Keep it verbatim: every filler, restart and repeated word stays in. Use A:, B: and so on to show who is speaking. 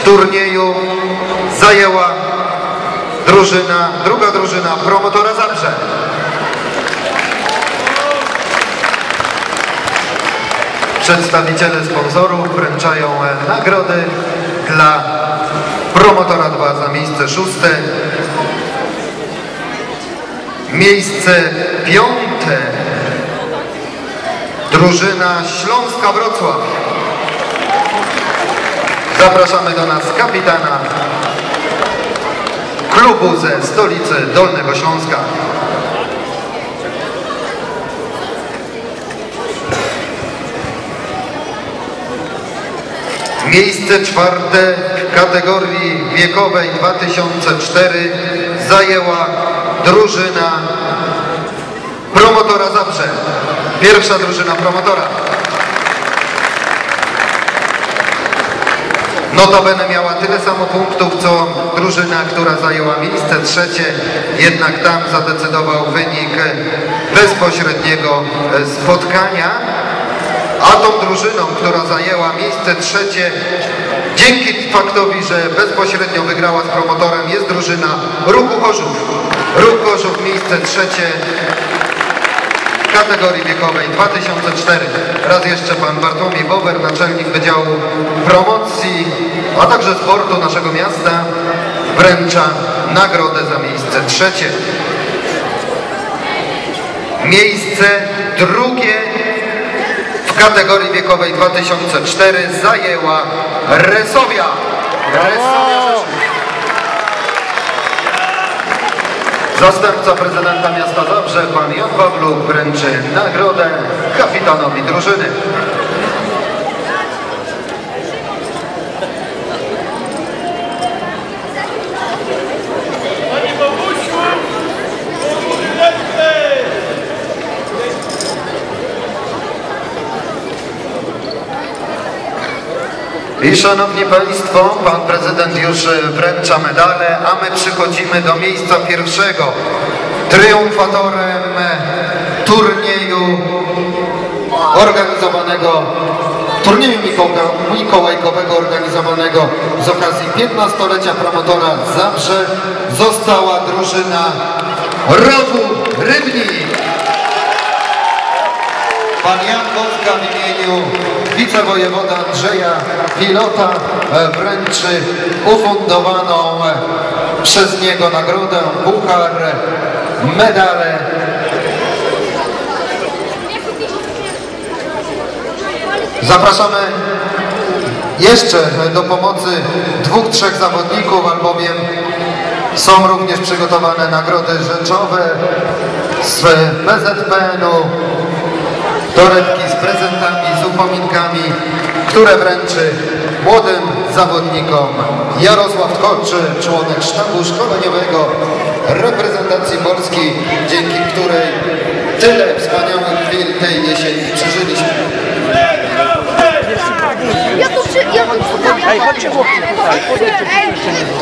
A: turnieju zajęła drużyna, druga drużyna Promotora Zabrze. Przedstawiciele sponsorów wręczają nagrody dla Promotora dwa za miejsce szóste, miejsce piąte, drużyna Śląska Wrocław. Zapraszamy do nas kapitana klubu ze stolicy Dolnego Śląska. Miejsce czwarte w kategorii wiekowej dwa tysiące cztery zajęła drużyna Promotora Zabrze. Pierwsza drużyna Promotora. Notabene miała tyle samo punktów, co drużyna, która zajęła miejsce trzecie, jednak tam zadecydował wynik bezpośredniego spotkania. A tą drużyną, która zajęła miejsce trzecie, dzięki faktowi, że bezpośrednio wygrała z Promotorem, jest drużyna Ruchu Chorzów. Ruch Chorzów miejsce trzecie w kategorii wiekowej dwa tysiące cztery. Raz jeszcze pan Bartłomiej Bober, naczelnik Wydziału Promocji, a także Sportu naszego miasta, wręcza nagrodę za miejsce trzecie. Miejsce drugie w kategorii wiekowej dwa tysiące cztery zajęła Resowia. Resowia Rzeszów. Zastępca prezydenta miasta Zabrze, pan Jan Pawluk, wręczy nagrodę kapitanowi drużyny. I szanowni państwo, pan prezydent już wręcza medale, a my przychodzimy do miejsca pierwszego. Triumfatorem turnieju organizowanego, turnieju mikołajkowego organizowanego z okazji piętnastolecia Promotora Zabrze została drużyna Rowu Rybnik. Pan Jan Wąska w imieniu wicewojewoda Andrzeja Pilota wręczy ufundowaną przez niego nagrodę, puchar, medale. Zapraszamy jeszcze do pomocy dwóch, trzech zawodników, albowiem są również przygotowane nagrody rzeczowe z P Z P N u, torebki z prezentami, z upominkami, które wręczy młodym zawodnikom Jarosław Tchoczy, członek sztabu szkoleniowego reprezentacji Polski, dzięki której tyle wspaniałych chwil tej jesieni przeżyliśmy.
B: Ja tu przy... Ja tu... Ej, chodźcie chłopcy tutaj, podejdźcie,